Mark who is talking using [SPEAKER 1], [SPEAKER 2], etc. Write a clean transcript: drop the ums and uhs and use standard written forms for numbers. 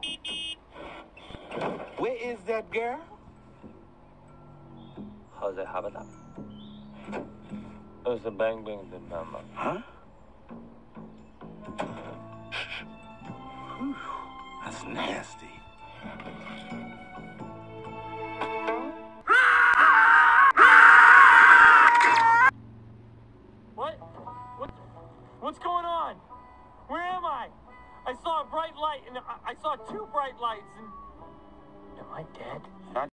[SPEAKER 1] Where is that girl?
[SPEAKER 2] How's it happen? It was a bang bang the mama.
[SPEAKER 1] Huh? Whew, that's nasty.
[SPEAKER 3] What's going on? Where am I? I saw a bright light, and I saw two bright lights, and... Am I dead?